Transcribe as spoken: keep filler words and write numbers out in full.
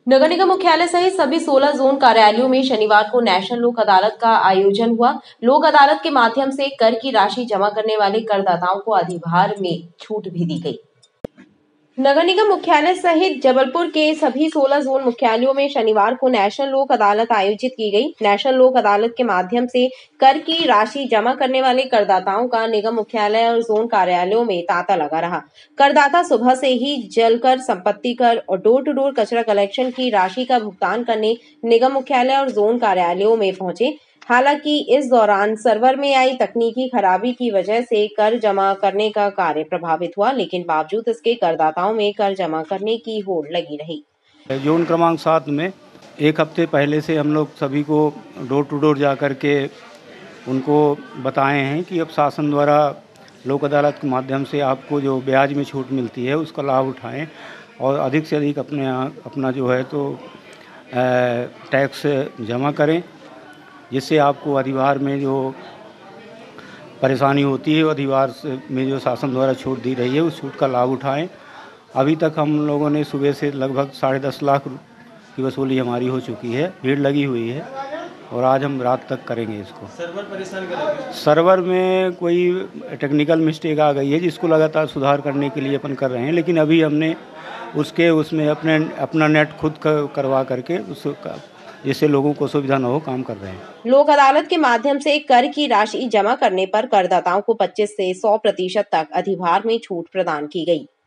नगर निगम मुख्यालय सहित सभी सोलह जोन कार्यालयों में शनिवार को नेशनल लोक अदालत का आयोजन हुआ। लोक अदालत के माध्यम से कर की राशि जमा करने वाले करदाताओं को अधिभार में छूट भी दी गई। नगर निगम मुख्यालय सहित जबलपुर के सभी सोलह जोन मुख्यालयों में शनिवार को नेशनल लोक अदालत आयोजित की गई। नेशनल लोक अदालत के माध्यम से कर की राशि जमा करने वाले करदाताओं का निगम मुख्यालय और जोन कार्यालयों में तांता लगा रहा। करदाता सुबह से ही जलकर, संपत्ति कर और डोर टू डोर कचरा कलेक्शन की राशि का भुगतान करने निगम मुख्यालय और जोन कार्यालयों में पहुंचे। हालांकि इस दौरान सर्वर में आई तकनीकी खराबी की वजह से कर जमा करने का कार्य प्रभावित हुआ, लेकिन बावजूद इसके करदाताओं में कर जमा करने की होड़ लगी रही। जोन क्रमांक सात में एक हफ्ते पहले से हम लोग सभी को डोर टू डोर जा कर के उनको बताए हैं कि अब शासन द्वारा लोक अदालत के माध्यम से आपको जो ब्याज में छूट मिलती है उसका लाभ उठाएं और अधिक से अधिक अपने अपना जो है तो टैक्स जमा करें, जिससे आपको अधिभार में जो परेशानी होती है अधिभार में जो शासन द्वारा छूट दी रही है उस छूट का लाभ उठाएं। अभी तक हम लोगों ने सुबह से लगभग साढ़े दस लाख की वसूली हमारी हो चुकी है, भीड़ लगी हुई है और आज हम रात तक करेंगे इसको। सर्वर परेशान कर सर्वर में कोई टेक्निकल मिस्टेक आ गई है जिसको लगातार सुधार करने के लिए अपन कर रहे हैं, लेकिन अभी हमने उसके उसमें अपने अपना नेट खुद करवा करके उसका जिससे लोगों को सुविधा न हो काम कर रहे हैं। लोक अदालत के माध्यम से कर की राशि जमा करने पर करदाताओं को पच्चीस से सौ प्रतिशत तक अधिभार में छूट प्रदान की गई।